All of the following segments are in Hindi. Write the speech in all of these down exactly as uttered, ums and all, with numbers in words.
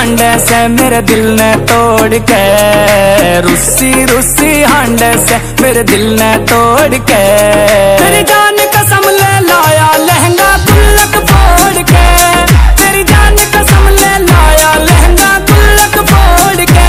हांडे से मेरे दिल ने तोड़ के, रुस्सी रुस्सी हांडे से मेरे दिल ने तोड़ के। तेरी जान कसम ले लाया लहंगा गुल्लक फोड़ के, तेरी जान कसम ले लाया लहंगा गुल्लक फोड़ के।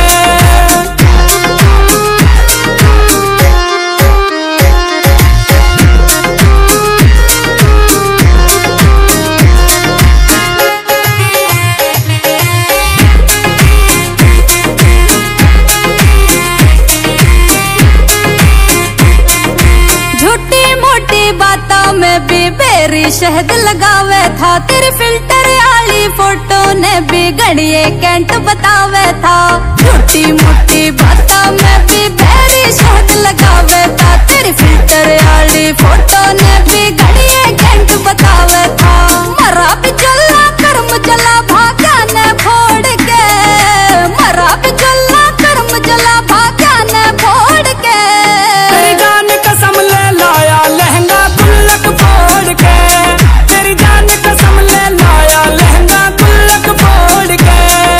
में भी बेरी शहद लगावे था, तेरी फिल्टर आली फोटो ने भी घड़िए कैंट बतावे था। छोटी मोटी बातों में भी बेरी शहद लगावे था, तेरी फिल्टर आली फोटो ने भी घड़िए कैंट बतावे था। मरा भी चला कर्म चला भाग्या ने फोड़ के, मरा भी चला कर्म चला भाग्या ने फोड़ के। तेरी जान कसम ले लाया लहंगा गुल्लक फोड़ के, तेरी जान कसम ले लाया लहंगा गुल्लक फोड़ के।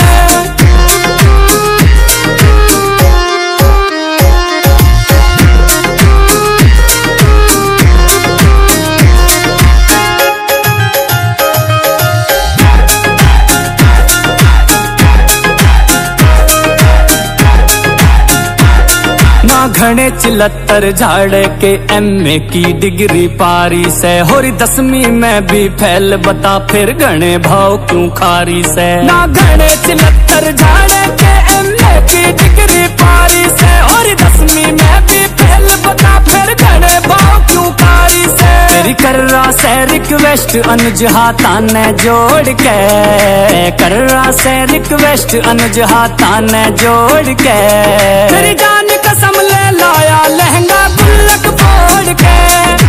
ना घने चिलत्तर झाड़ के एमए की डिग्री पारी से, होरी दसवीं में भी फैल बता फिर घने भाव क्यों खारी से। ना घने चिलत्तर झाड़ के एमए की डिग्री पारी से, होरी दसवीं में भी फैल बता फिर घने भाव क्यों खारी से। तेरी कर्रा से रिक्वेस्ट अनुज हाथा ने जोड़ के, कर्रा से रिक्वेस्ट अनुज हाथा ने जोड़ के। तेरी जान कसम ले लाया लहंगा गुल्लक फोड़ के,